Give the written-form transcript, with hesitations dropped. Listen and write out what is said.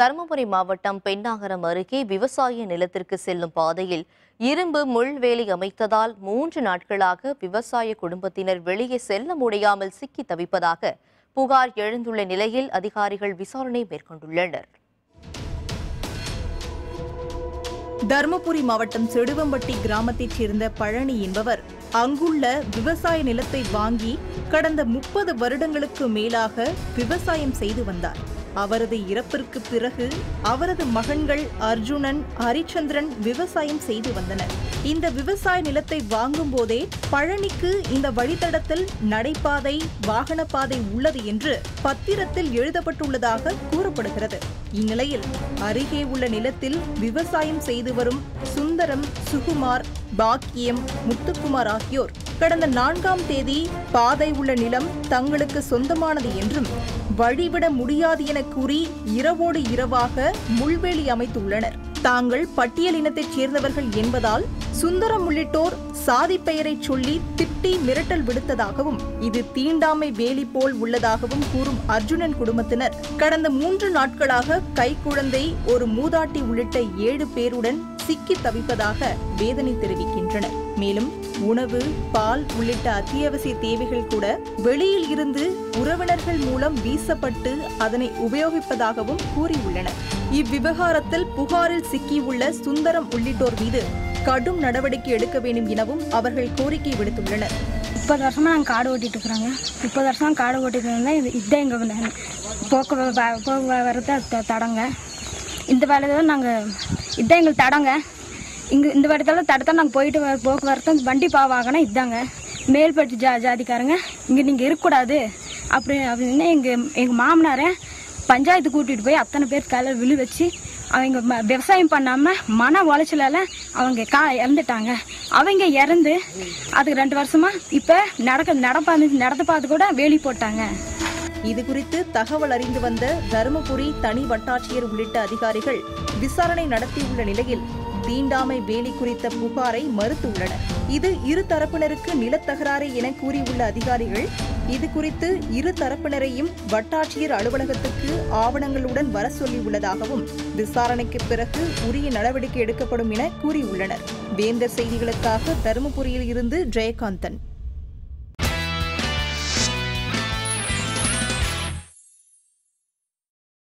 தருமபுரி மாவட்டம் பெண்ணாகரம் அருகே விவசாய நிலத்திற்கு செல்லும் பாதையில் இரும்பு முள்வேலி அமைத்ததால் 3 நாட்களாக விவசாய குடும்பத்தினர் வெளியே செல்ல முடியாமல் சிக்கி தவிப்பதாக புகார் எழுந்துள்ள நிலையில் அதிகாரிகள் விசாரணை மேற்கொண்டுள்ளனர். தருமபுரி மாவட்டம் செடுவம்பட்டி கிராமத்தைச் சேர்ந்த பழனி என்பவர் அங்குள்ள விவசாய நிலத்தை வாங்கி கடந்த 30 வருடங்களுக்கு மேலாக விவசாயம் செய்து வந்தார். அவரது இறப்பிற்கு பிறகு அவரது மகன்கள் அர்ஜுனன், ஹரிச்சந்திரன் விவசாயம் செய்து வந்தனர். இந்த விவசாய நிலத்தை வாங்கும் போதே பழனிக்கு இந்த வழித்தடத்தில் நடைபாதை, வாகனப்பாதை உள்ளது என்று பத்திரத்தில் எழுதப்பட்டுள்ளதாக கூறப்படுகிறது. இந்நிலையில் அருகே உள்ள நிலத்தில் விவசாயம் செய்து வரும் சுந்தரம், சுகுமார், பாக்கியம், முத்துக்குமார் ஆகியோர் கடந்த 4ஆம் தேதி பாதை உள்ள நிலம் தங்களுக்கு சொந்தமானது என்றும் வழிவிட முடியாது என கூறி இரவோடு இரவாக முள்வேலி அமைத்துள்ளனர். தாங்கள் பட்டியல் இனத்தைச் சேர்ந்தவர்கள் என்பதால் சுந்தரம் உள்ளிட்டோர் சாதி பெயரை சொல்லி திட்டி மிரட்டல் விடுத்ததாகவும் இது தீண்டாமை வேலி போல் உள்ளதாகவும் கூறும் அர்ஜுனன் குடும்பத்தினர் கடந்த 3 நாட்களாக கைக்குழந்தை, ஒரு மூதாட்டி உள்ளிட்ட 7 பேருடன் சிக்கி தவிப்பதாக வேதனை தெரிவிக்கின்றனர். மேலும் உணவு, பால் உள்ளிட்ட அத்தியாவசிய தேவைகள் கூட வெளியில் இருந்து உறவினர்கள் மூலம் வீசப்பட்டு அதனை உபயோகிப்பதாகவும் கூறியுள்ளனர். இவ்விவகாரத்தில் புகாரில் சிக்கியுள்ள சுந்தரம் உள்ளிட்டோர் மீது கடும் நடவடிக்கை எடுக்க வேண்டும் எனவும் அவர்கள் கோரிக்கை விடுத்துள்ளனர். 30 வருஷமா நாங்கள் காடு ஓட்டிட்டு இருக்கிறோங்க. 30 வருஷம் காடு ஓட்டிட்டு இருந்தா இதுதான் எங்கள் போக்குவரத்து தடங்க. இந்த வேலையில் நாங்கள் இதுதான் எங்களுக்கு தடங்க. இந்த இடத்துல தடுத்தா நாங்கள் போயிட்டு போக்குவரத்து வண்டி வாகனம் இதாங்க. மேல்பட்டு ஜாதிக்காரங்க இங்கே நீங்கள் இருக்கக்கூடாது அப்படின்னு எங்கள் மாமனாரை பஞ்சாயத்து கூட்டிகிட்டு போய் அத்தனை பேர் கையில் விழு வச்சு அவங்க விவசாயம் பண்ணாமல் மன உளைச்சலால் அவங்க இறந்துட்டாங்க. அவங்க இறந்து அதுக்கு 2 வருஷமா இப்போ நடத்த பார்த்து கூட வேலி போட்டாங்க. இது குறித்து தகவல் அறிந்து வந்த தருமபுரி தனி வட்டாட்சியர் உள்ளிட்ட அதிகாரிகள் விசாரணை நடத்தியுள்ள நிலையில் தீண்டாமை வேலி குறித்த புகாரை மறுத்துள்ளனர். இது இரு தரப்பினருக்கு நிலத்தகராறு என கூறியுள்ள அதிகாரிகள் இது குறித்து இரு தரப்பினரையும் வட்டாட்சியர் அலுவலகத்துக்கு ஆவணங்களுடன் வர சொல்லியுள்ளதாகவும் விசாரணைக்கு பிறகு உரிய நடவடிக்கை எடுக்கப்படும் என கூறியுள்ளனர். வேந்தர் செய்திகளுக்காக தருமபுரியில் இருந்து ஜெயகாந்தன்.